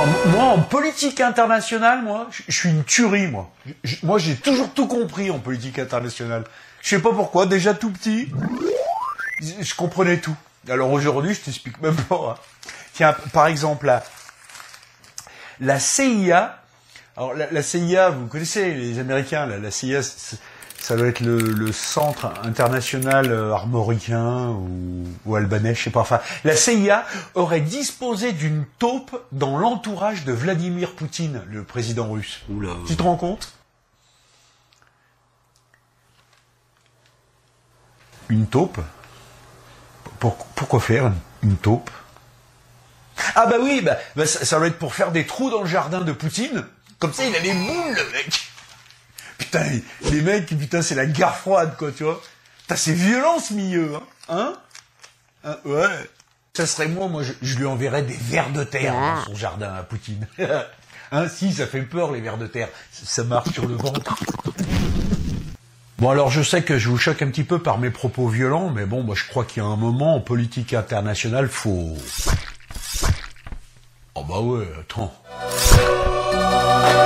Non, moi, en politique internationale, moi, je suis une tuerie, moi. Moi, j'ai toujours tout compris en politique internationale. Je sais pas pourquoi, déjà tout petit, je comprenais tout. Alors aujourd'hui, je t'explique même pas. Hein. Tiens, par exemple, la CIA. Alors la CIA, vous connaissez les Américains, la CIA, ça doit être le centre international armoricain ou albanais, je sais pas. Enfin, la CIA aurait disposé d'une taupe dans l'entourage de Vladimir Poutine, le président russe. Oula. Tu te rends compte? Une taupe? Pourquoi faire une taupe? Ah bah oui, ça doit être pour faire des trous dans le jardin de Poutine. Comme ça, il a les boules, le mec. Putain, les mecs, putain, c'est la guerre froide, quoi, tu vois. Putain, c'est violent, ce milieu, hein, ouais. Ça serait moi, je lui enverrais des vers de terre dans son jardin à Poutine. Hein, si, ça fait peur, les vers de terre. Ça marche sur le ventre. Bon, alors, je sais que je vous choque un petit peu par mes propos violents, mais bon, moi, je crois qu'il y a un moment, en politique internationale, faut... Oh bah ouais, attends.